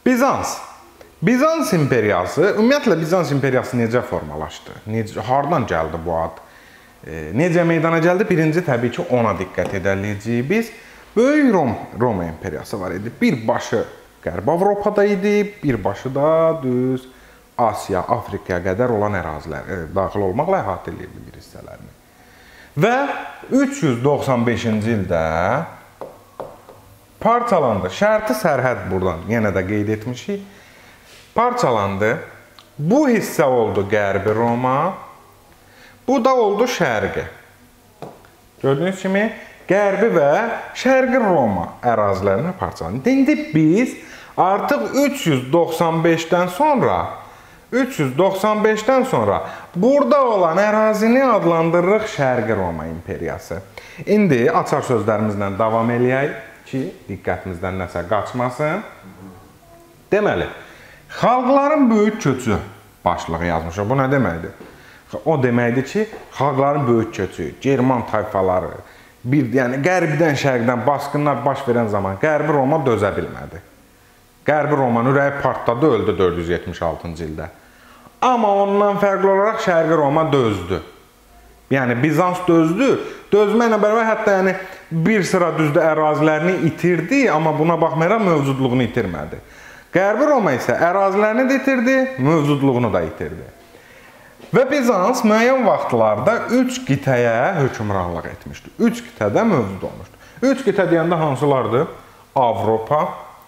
Bizans. Bizans imperiyası, ümumiyyətlə Bizans imperiyası necə formalaşdı? Hardan gəldi bu ad? Necə meydana gəldi? Birinci təbii ki ona diqqət edəliyəcəyik biz. Böyük Roma imperiyası var idi. Bir başı Qərb Avropada idi, bir başı da düz Asiya, Afrikaya qədər olan ərazilər daxil olmaqla əhatə edirdi bir hissələrini. Və 395-ci ildə parçalandı. Şərti sərhəd buradan yenə də qeyd etmişik. Parçalandı. Bu hissə oldu Qərbi Roma. Bu da oldu Şərqi. Gördüyünüz kimi Qərbi və Şərqi Roma ərazilərinə parçalandı. İndi biz artıq 395-dən sonra burada olan ərazini adlandırırıq Şərqi Roma imperiyası. İndi açar sözlərimizlə davam eləyək ki, diqqətimizdən nəsə qaçmasın. Deməli, xalqların böyük köçü başlığı yazmışıq. Bu nə deməkdir? O deməkdir ki, xalqların böyük köçü, German tayfaları, yəni qərbdən, şərqdən basqınlar baş verən zaman Qərbi Roma dözə bilmədi. Qərbi Romanın ürəyi partladı, öldü 476-cı ildə. Amma ondan fərqli olaraq Şərqi Roma dözdü. Yəni Bizans dözdü. Dözməklə bərabər hətta yəni bir sıra düzdə ərazilərini itirdi, amma buna baxmayaraq mövcudluğunu itirmədi. Qərbi Roma isə ərazilərini də itirdi, mövcudluğunu da itirdi. Və Bizans müəyyən vaxtlarda 3 qitəyə hökmranlıq etmişdi. 3 qitədə mövcud olmuşdu. 3 qitə deyəndə hansılardır? Avropa,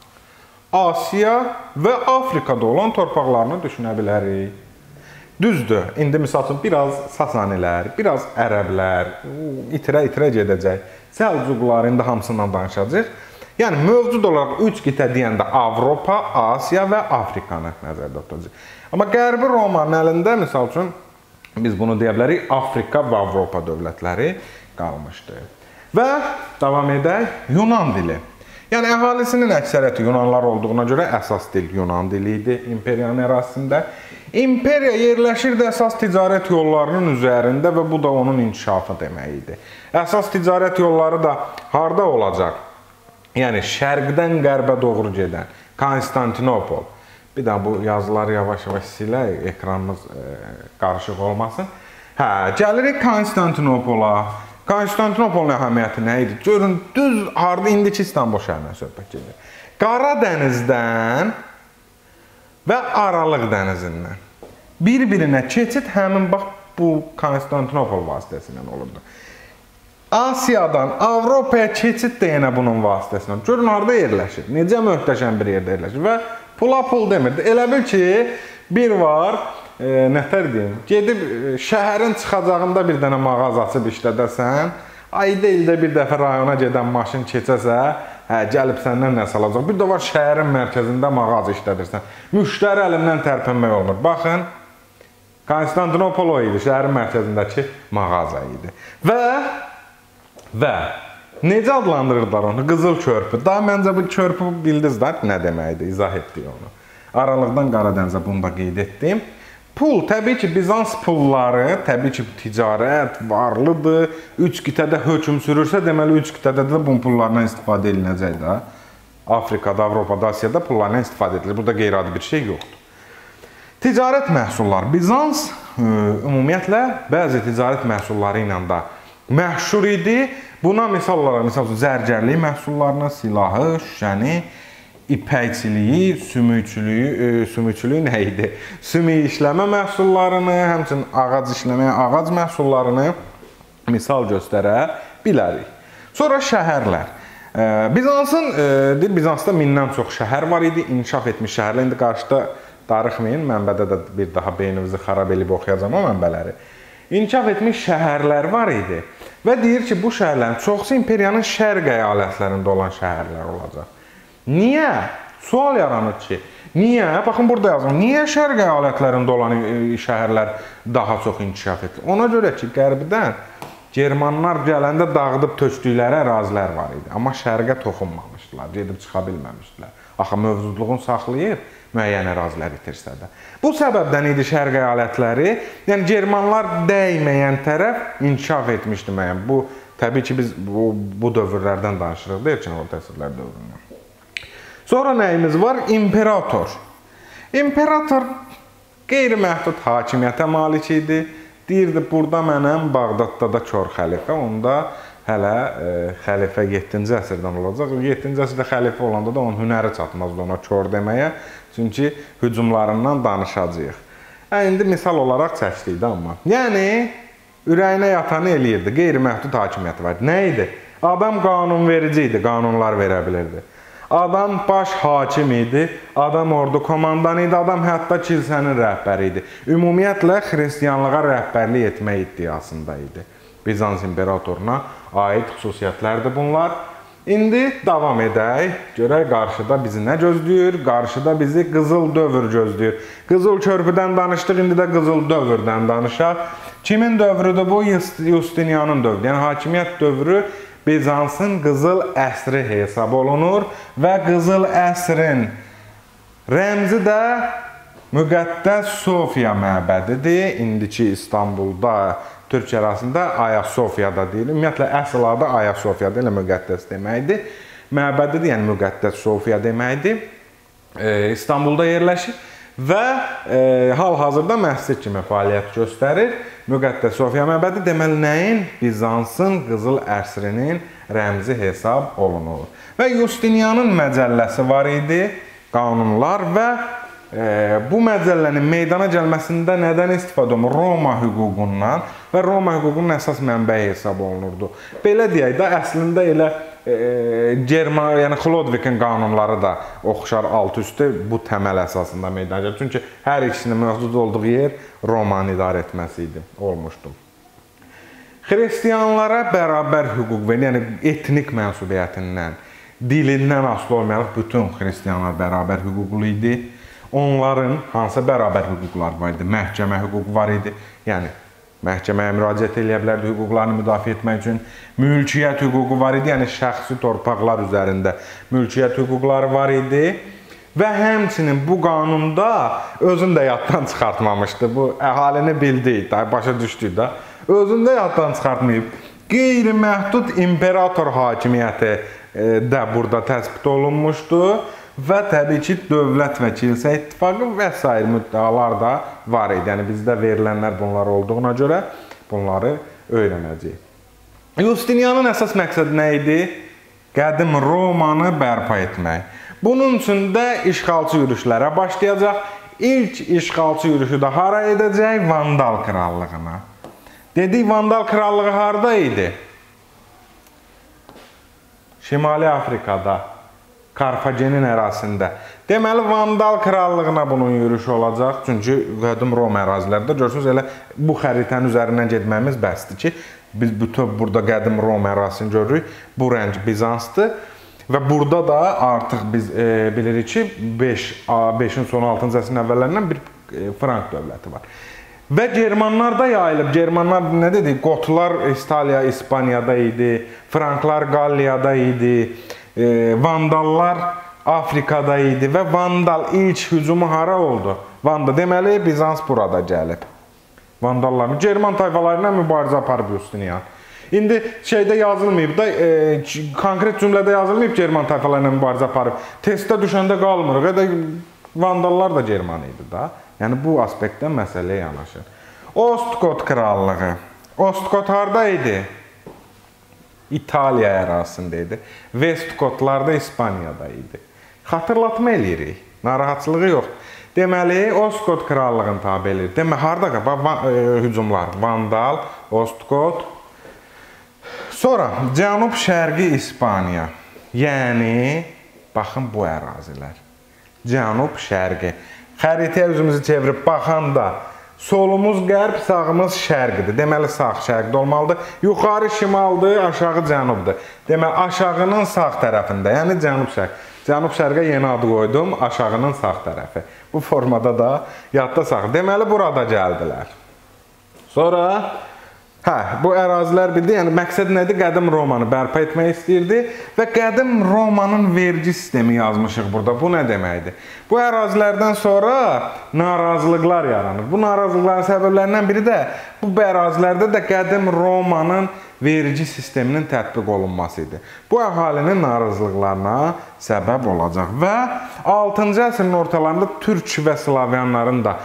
Asiya və Afrikada olan torpaqlarını düşünə bilərik. Düzdür, indi misal üçün biraz Sasanilər, biraz Ərəblər, itirə gedəcək. Səlcuqlar, indi hamısından danışacaq. Yəni, mövcud olaraq 3 qitə deyəndə Avropa, Asiya və Afrikanı nəzərdə tutacaq. Amma Qərbi Romanın əlində, misal üçün, biz bunu deyə bilərik, Afrika və Avropa dövlətləri qalmışdı. Və davam edək, Yunan dili. Yəni, əhalisinin əksəriyyəti Yunanlar olduğuna görə əsas dil Yunan dili idi imperiyanın ərazisində. İmperiya yerləşirdi əsas ticarət yollarının üzərində və bu da onun inkişafı demək idi. Əsas ticarət yolları da harda olacaq? Yəni, şərqdən qərbə doğru gedən Konstantinopol. Bir daha bu yazıları yavaş-yavaş silək, ekranımız qarışıq olmasın. Gəlirik Konstantinopola. Konstantinopolun əhəmiyyəti nə idi? Görün, düz harda indiki İstanbul şəhərindən söhbət gedir. Qara dənizdən və Aralıq dənizindən bir-birinə keçid həmin bax bu Konstantinopol vasitəsilə olurdu. Asiyadan Avropaya keçid də yenə bunun vasitəsilə. Görün, harada yerləşir? Necə möhtəşəm bir yerdə yerləşir? Və pula pul demirdi. Elə bil ki, bir var, nətər deyim, gedib şəhərin çıxacağında bir dənə mağaz açıb işlədəsən, ayda ildə bir dəfə rayona gedən maşın keçəsə, gəlib səndən nəsə alacaq. Bir də var, şəhərin mərkəzində mağaz işlədirsən. Müştəri əlindən tərpənmək olmur. Baxın, Konstantinopol o idi, şəhərin mərkəzindəki mağaza idi. Və necə adlandırırlar onu? Qızıl körpü. Daha məncə bu körpü bildiniz də nə deməkdir, izah etdik onu. Aralıqdan Qara dənizə bunu da qeyd etdim. Pul, təbii ki, Bizans pulları, təbii ki, ticarət varlıdır. 3 qitədə hökm sürürsə, deməli 3 qitədə də bu pullardan istifadə ediləcək də. Afrikada, Avropada, Asiyada pullardan istifadə edilir. Burada qeyri-adi bir şey yoxdur. Ticarət məhsulları. Bizans ümumiyyətlə bəzi ticarət məhsulları ilə də məşhur idi. Buna misal olaraq, misal üçün, zərgərlik məhsullarını, silahı, şüşəni, ipəkçiliyi, sümükçülüyü nə idi? Sümük işləmə məhsullarını, həmçinin ağac işləmə, ağac məhsullarını misal göstərə bilərik. Sonra şəhərlər. Bizansda 1000-dən çox şəhər var idi, inkişaf etmiş şəhərlər. İndi qarşıda darıxmayın, mənbədə də bir daha beyninizi xarab edib oxuyacam o mənbələri. İnkişaf etmiş şəhərlər var idi və deyir ki, bu şəhərlərin çoxsu imperiyanın şərq əyalətlərində olan şəhərlər olacaq. Niyə? Sual yaranır ki, niyə? Baxın, burada yazılır. Niyə şərq əyalətlərində olan şəhərlər daha çox inkişaf edir? Ona görə ki, qərbdən Germanlar gələndə dağıdıb tökdükləri ərazilər var idi. Amma şərqə toxunmamışdılar, gedib çıxa bilməmişdilər. Axı, mövcudluğunu saxlayıb müəyyən ərazilər itirsə də. Bu səbəbdən idi şərq əyalətləri, yəni Germanlar dəyməyən tərəf inkişaf etmişdi müəyyən. Bu, təbii ki, biz bu dövrlərdən danışırıq, deyil ki, orta əsrlər dövründən. Sonra nəyimiz var? İmperator. İmperator qeyri-məhdud hakimiyyətə malik idi. Deyirdi, burada mənəm, Bağdadda da kör xəlifə, onda hələ xəlifə 7-ci əsrdən olacaq. 7-ci əsrdə xəlifə olanda da onun hünəri çatmazdı ona kör deməyə. Çünki hücumlarından danışacağıq. İndi misal olaraq çəkdik də amma. Yəni, ürəyinə yatanı eləyirdi. Qeyri-məhdud hakimiyyəti var. Nə idi? Adam qanunverici idi, qanunlar verə bilirdi. Adam baş hakim idi, adam ordu komandanı idi, adam hətta kilsənin rəhbəri idi. Ümumiyyətlə, xristiyanlığa rəhbərlik etmək iddiasında idi. Bizans imperatoruna aid xüsusiyyətlərdir bunlar. İndi davam edək, görək qarşıda bizi nə gözləyir, qarşıda bizi qızıl dövr gözləyir. Qızıl körpüdən danışdıq, indi də qızıl dövrdən danışaq. Kimin dövrüdür bu? Justinianın dövrü, yəni hakimiyyət dövrü Bizansın qızıl əsri hesab olunur və qızıl əsrin rəmzi də Müqəddəs Sofiya məbədidir. İndiki İstanbulda, Türk ərazisində Ayasofyada deyilir. Ümumiyyətlə, əsl adı Ayasofyada ilə müqəddəs deməkdir. Məbədidir, yəni Müqəddəs Sofiya deməkdir. İstanbulda yerləşir və hal-hazırda məscid kimi fəaliyyət göstərir. Müqəddəs Sofiya məbədi deməli nəyin? Bizansın qızıl əsrinin rəmzi hesab olunur. Və Justinianın məcəlləsi var idi, qanunlar və bu məcəllənin meydana gəlməsində nədən istifadə olunur? Roma hüququndan və Roma hüququnun əsas mənbəyi hesab olunurdu. Belə deyək də, əslində elə yəni Xlodvikin qanunları da oxşar alt-üstü bu təməl əsasında meydana gəlir. Çünki hər ikisinin mövcud olduğu yer Romanı idarə etməsi idi, olmuşdu. Xristiyanlara bərabər hüquq verir, yəni etnik mənsubiyyətindən, dilindən asılı olmayaraq bütün xristiyanlar bərabər hüquqlu idi. Onların hansı bərabər hüquqlar var idi? Məhkəmə hüququ var idi, yəni məhkəməyə müraciət edə bilərdi hüquqlarını müdafiə etmək üçün. Mülkiyyət hüququ var idi, yəni şəxsi torpaqlar üzərində mülkiyyət hüquqları var idi. Və həmçinin bu qanunda özünü də yaddan çıxartmamışdı. Bu əhalini bildi, başa düşdü də. Özünü də yaddan çıxartmayıb. Qeyri-məhdud imperator hakimiyyəti də burada təsbit olunmuşdu. Və təbii ki, dövlət və kilsə ittifaqı və s. müddəalar da var idi. Yəni, bizdə verilənlər bunlar olduğuna görə bunları öyrənəcəyik. Justinianın əsas məqsədi nə idi? Qədim Romanı bərpa etmək. Bunun üçün də işğalçı yürüşlərə başlayacaq. İlk işğalçı yürüşü də hara edəcək? Vandal krallığına. Dedik, Vandal krallığı harada idi? Şimali Afrikada. Karfagenin ərazisində. Deməli, Vandal krallığına bunun yürüşü olacaq. Çünki qədim Roma ərazilərdə görürsünüz, elə bu xəritənin üzərindən getməyimiz bəsdir ki, biz bütün burada qədim Roma ərazisini görürük. Bu rəng Bizansdır və burada da artıq biz bilirik ki, 5-in sonu 6-cı əsrin əvvəllərindən bir Frank dövləti var. Və Germanlar da yayılıb. Germanlar nə dedik? Qotlar İtaliya, İspaniyada idi, Franklar Qalliyada idi. Vandallar Afrikada idi və Vandal ilk hücumu hara oldu? Deməli, Bizans burada gəlib. Vandallar, German tayfalarıyla mübarizə aparıb Justinian. İndi şeydə yazılmayıb da, konkret cümlədə yazılmayıb German tayfalarıyla mübarizə aparıb. Testdə düşəndə qalmır. Vandallar da German idi da. Yəni, bu aspektdən məsələyə yanaşır. Ostgot krallığı. Ostgot harada idi? İtaliya ərazisində idi. Vestgotlar da İspaniyada idi. Xatırlatma eləyirik. Narahatçılığı yox. Deməli, Ostgot krallığını tabi edir. Deməli, harada hücumlar? Vandal, Ostgot. Sonra Cənub-Şərqi İspaniya. Yəni, baxın bu ərazilər. Cənub-Şərqi. Xəritəyə üzümüzü çevirib baxanda solumuz qərb, sağımız şərqdir. Deməli, sağ şərqdə olmalıdır. Yuxarı şimaldır, aşağı cənubdur. Deməli, aşağının sağ tərəfində, yəni cənub-şərq. Cənub-şərqə yeni adı qoydum, aşağının sağ tərəfi. Bu formada da yadda saxlayın. Deməli, burada gəldilər. Sonra, bu ərazilər bildi, yəni məqsəd nədir? Qədim Romanı bərpa etmək istəyirdi və qədim Romanın vergi sistemi yazmışıq burada. Bu nə deməkdir? Bu ərazilərdən sonra narazılıqlar yaranır. Bu narazılıqların səbəblərindən biri də bu ərazilərdə də qədim Romanın vergi sisteminin tətbiq olunması idi. Bu əhalinin narazılıqlarına səbəb olacaq və 6-cı əsrin ortalarında türk və slavyanların da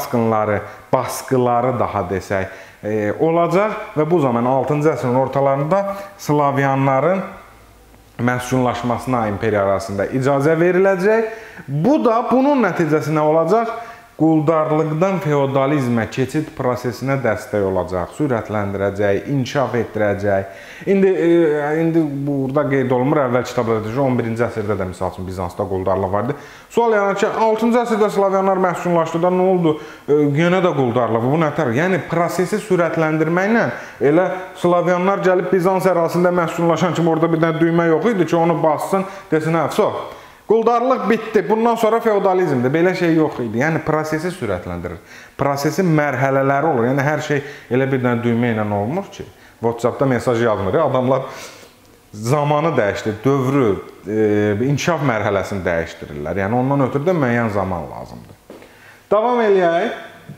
baskıları daha desək olacaq və bu zaman 6-cı əsrin ortalarında slavyanların məskunlaşmasına imperiya arasında icazə veriləcək. Bu da bunun nəticəsi nə olacaq? Quldarlıqdan feodalizmə keçid prosesinə dəstək olacaq, sürətləndirəcək, inkişaf etdirəcək. İndi burada qeyd olunmur, əvvəl kitablarda 11-ci əsrdə də misal üçün Bizansda quldarlıq vardı. Sual yaranır ki, 6-cı əsrdə slavyanlar məskunlaşdı da nə oldu? Yenə də quldarlıq. Bu nətər? Yəni prosesi sürətləndirməklə elə slavyanlar gəlib Bizans ərazisində məskunlaşan kimi orada bir dənə düymə yox idi ki, onu bassın, desin, əfsus. Quldarlıq bitdi, bundan sonra feodalizmdir, belə şey yox idi. Yəni, prosesi sürətləndirir. Prosesin mərhələləri olur. Yəni, hər şey elə bir dənə düymə ilə olmur ki, WhatsApp-da mesaj yazmır. Adamlar zamanı dəyişdir, dövrü, inkişaf mərhələsini dəyişdirirlər. Yəni, ondan ötürü də müəyyən zaman lazımdır. Davam eləyək.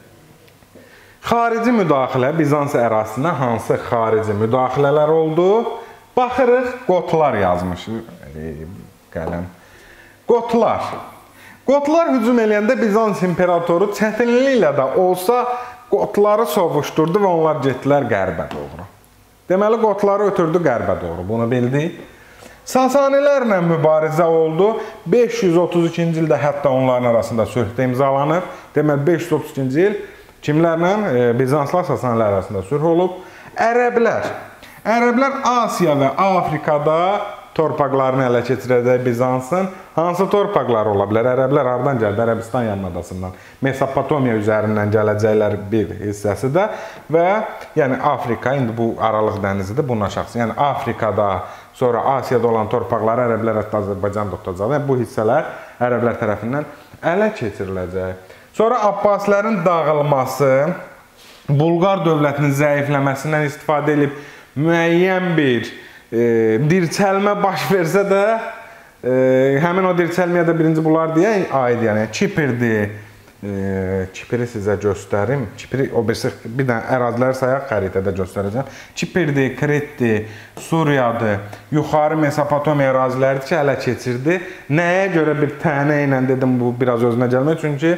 Xarici müdaxilə, Bizans ərazisinə hansı xarici müdaxilələr oldu? Baxırıq, qotlar yazmış. Qələm. Qotlar. Qotlar hücum eləyəndə Bizans imperatoru çətinliklə də olsa qotları sovuşturdu və onlar getdilər qərbə doğru. Deməli, qotları ötürdü qərbə doğru. Bunu bildik. Sasanilərlə mübarizə oldu. 532-ci ildə hətta onların arasında sülh imzalanıb. Deməli, 532-ci il kimlərlə? Bizanslar Sasanilər arasında sülh olub. Ərəblər. Ərəblər Asiya və Afrikada torpaqlarını ələ keçirəcək Bizansın. Hansı torpaqlar ola bilər? Ərəblər haradan gəldi? Ərəbistan yarımadasından. Mesopotamiya üzərindən gələcəklər bir hissəsi də və yəni Afrika, indi bu Aralıq dənizidir, bunun aşağısı. Yəni Afrikada, sonra Asiyada olan torpaqları ərəblər hətta Azərbaycan tutacaq. Yəni bu hissələr ərəblər tərəfindən ələ keçiriləcək. Sonra Abbasilərin dağılması, Bulqar dövlətinin zəifləməsindən istifadə edib müəyyən bir dirçəlmə baş versə də, həmin o dirçəlməyə də birinci bunlar deyə aid, yəni Kiprdir. Kipri sizə göstərim. Kipri, o bir dənə əraziləri sayaq, xəritədə göstərəcəm. Kiprdir, Kretdir, Suriyadır, yuxarı Mesopotamiya əraziləridir ki, ələ keçirdi. Nəyə görə bir tənə ilə dedim, bu biraz özünə gəlmək, çünki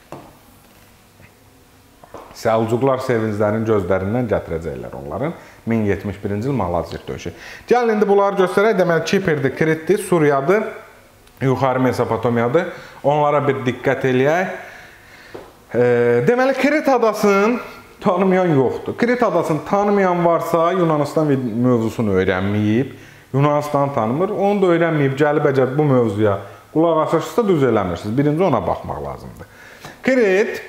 Səlcuqlar sevinclərin gözlərindən gətirəcəklər onların 1071-ci il Malazgirt döyüşü. Gəlin, indi bunları göstərək. Deməli, Kiprdir, Kretdir, Suriyadır, yuxarı Mesopotamiyadır. Onlara bir diqqət eləyək. Deməli, Kret adasını tanımayan yoxdur. Kret adasını tanımayan varsa, Yunanistan mövzusunu öyrənməyib, Yunanistan tanımır, onu da öyrənməyib, gəlib əgər bu mövzuya qulaq asırsa düz eləmirsiniz. Birinci ona baxmaq lazımdır. Kret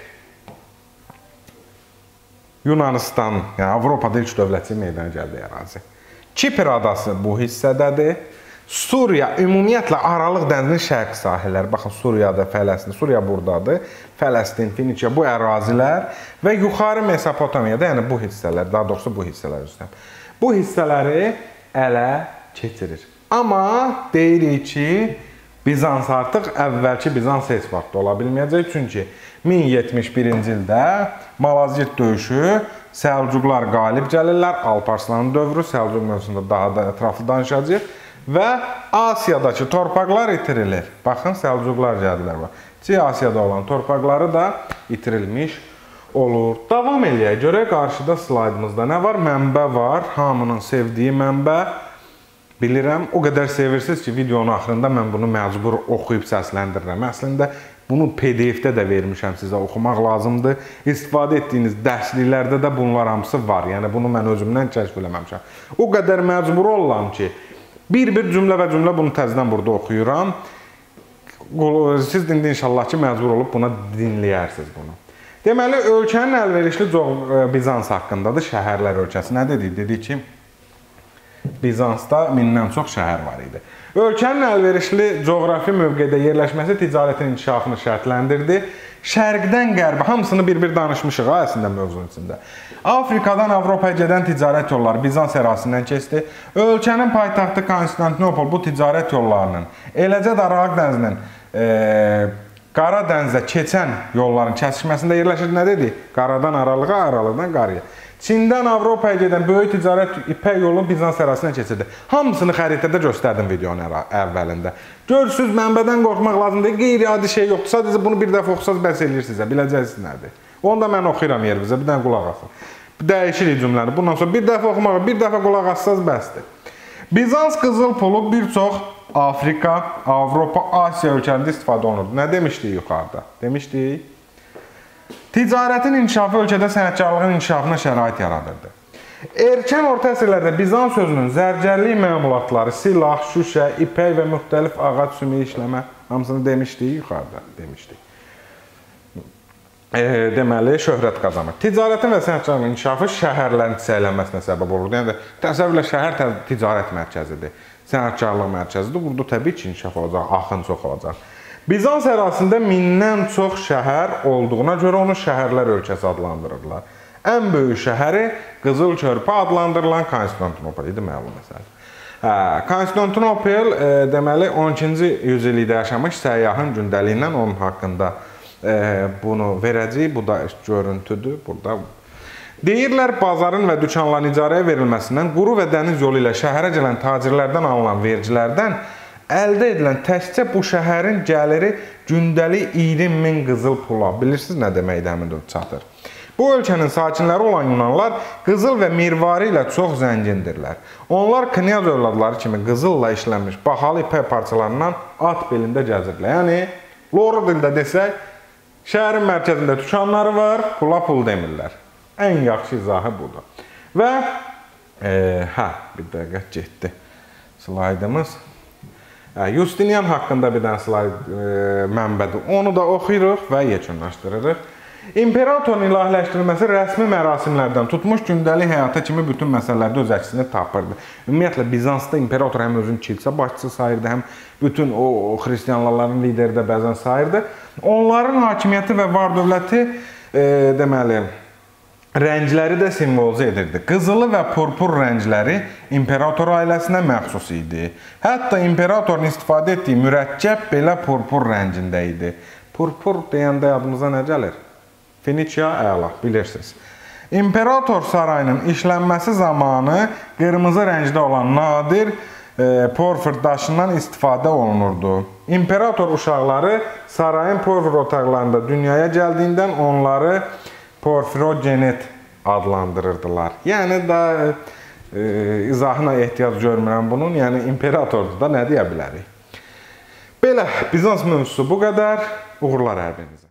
Yunanistan, yəni Avropada ilk dövlətçi meydana gəldiyi ərazi. Kipr adası bu hissədədir. Suriya, ümumiyyətlə Aralıq dənizinin şərq sahilləri, baxın Suriyada, Fələstin, Suriya buradadır, Fələstin, Finikiya, bu ərazilər və yuxarı Mesopotamiyada, yəni bu hissələr, daha doğrusu bu hissələr üstəm. Bu hissələri ələ keçirir. Amma deyirik ki, Bizans artıq əvvəlki Bizans heç vaxt ola bilməyəcək, çünki 1071-ci ildə Malazgirt döyüşü, Səlcuqlar qalib gəlirlər, Alparslanın dövrü, Səlcuq mövzusunda daha da ətraflı danışacaq və Asiyadakı torpaqlar itirilir. Baxın, Səlcuqlar gəldilər. Asiyada olan torpaqları da itirilmiş olur. Davam eləyək, görək qarşıda slaydımızda nə var? Mənbə var, hamının sevdiyi mənbə. Bilirəm, o qədər sevirsiniz ki, videonun axırında mən bunu məcbur oxuyub səsləndirirəm. Əslində, bunu PDF-də də vermişəm sizə, oxumaq lazımdır. İstifadə etdiyiniz dərsliklərdə də bunlar hamısı var. Yəni, bunu mən özümdən kəşf eləməmişəm. O qədər məcbur olam ki, bir-bir cümlə və cümlə bunu təzədən burada oxuyuram. Siz indi inşallah ki, məcbur olub buna dinləyərsiniz bunu. Deməli, ölkənin əlverişli Bizans haqqındadır. Şəhərlər ölkəsi nə dedik? Dedik ki, Bizansda 1000-dən çox şəhər var idi. Ölkənin əlverişli coğrafi mövqedə yerləşməsi ticarətin inkişafını şərtləndirdi. Şərqdən qərbə, hamısını bir-bir danışmışıq əslində mövzunun içində. Afrikadan Avropaya gedən ticarət yolları Bizans ərazisindən keçdi. Ölkənin paytaxtı Konstantinopol bu ticarət yollarının, eləcə də Aralıq dənizinin Qara dənizdə keçən yolların kəsişməsində yerləşir. Nə dedi? Qaradan aralığa, aralıqdan qaraya. Çindən Avropaya gedən böyük ticarət ipək yolu Bizans ərazisindən keçirdi. Hamısını xəritədə göstərdim videonun əvvəlində. Görürsünüz, mənbədən qorxmaq lazım deyil, qeyri-adi şey yoxdur. Sadəcə bunu bir dəfə oxusaz bəs eləyir sizə, biləcəksiniz nədir. Onu da mən oxuyuram yerimizə, bir dənə qulaq asın. Dəyişirik cümləni. Bundan sonra bir dəfə oxumağa, bir dəfə qulaq assaz bəsdir. Bizans qızıl pulu bir çox Afrika, Avropa, Asiya ölkələrində istifadə olunurdu. Nə demişdik yuxarıda? Demişdik. Ticarətin inkişafı ölkədə sənətkarlığın inkişafına şərait yaradırdı. Erkən orta əsrlərdə Bizans sözünün zərgərlik məmulatları, silah, şüşə, ipək və müxtəlif ağac sümüyü işləmə hamısını demişdik yuxarıda. Demişdik. Deməli, şöhrət qazanır. Ticarətin və sənətkarlığın inkişafı şəhərlərin çiçəklənməsinə səbəb olurdu. Yəni, təsəvvürlə şəhər ticarət mərkəzidir, sənətkarlıq mərkəzidir. Burada təbii ki, inkişaf olacaq, axın çox olacaq. Bizans ərazisində mindən çox şəhər olduğuna görə onu şəhərlər ölkəsi adlandırırlar. Ən böyük şəhəri Qızıl Körpü adlandırılan Konstantinopol idi, məlum məsələ. Konstantinopol, deməli, 12-ci yüzillikdə yaşamış səyyahın gündəliyindən onun haqqında bunu verəcəyik. Bu da görüntüdür. Burada deyirlər, bazarın və dükanların icarəyə verilməsindən, quru və dəniz yolu ilə şəhərə gələn tacirlərdən alınan vergilərdən əldə edilən təkcə bu şəhərin gəliri gündəlik 20.000 qızıl pula. Bilirsiniz nə deməkdə həmin çatır. Bu ölkənin sakinləri olan Yunanlar qızıl və mirvari ilə çox zəngindirlər. Onlar knyaz övladları kimi qızılla işlənmiş bahalı ipək parçalarından at belində gəzirlər. Yəni, loru dildə desək, şəhərin mərkəzində dükanları var, pula pul demirlər. Ən yaxşı izahı budur. Və, bir dəqiqə getdi slaydımız. Justinian haqqında bir dənə slayd mənbədir. Onu da oxuyuruq və yekunlaşdırırıq. İmperatorun ilahiləşdirilməsi rəsmi mərasimlərdən tutmuş gündəlik həyata kimi bütün məsələlərdə öz əksini tapırdı. Ümumiyyətlə, Bizansda imperator həm özünün kilsə başçısı sayırdı, həm bütün o xristiyanların lideri də bəzən sayırdı. Onların hakimiyyəti və var dövləti, deməli, rəngləri də simvolizə edirdi. Qızılı və purpur rəngləri imperator ailəsinə məxsus idi. Hətta imperatorun istifadə etdiyi mürəkkəb belə purpur rəngində idi. Purpur deyəndə yadımıza nə gəlir? Finikiya, əla, bilirsiniz. İmperator sarayının işlənməsi zamanı qırmızı rəngdə olan nadir porfir daşından istifadə olunurdu. İmperator uşaqları sarayın porfir otaqlarında dünyaya gəldiyindən onları porfirogenet adlandırırdılar. Yəni da izahına ehtiyac görmürəm bunun. Yəni imperatordur da nə deyə bilərik? Belə, Bizans mövzusu bu qədər. Uğurlar hər birinizə.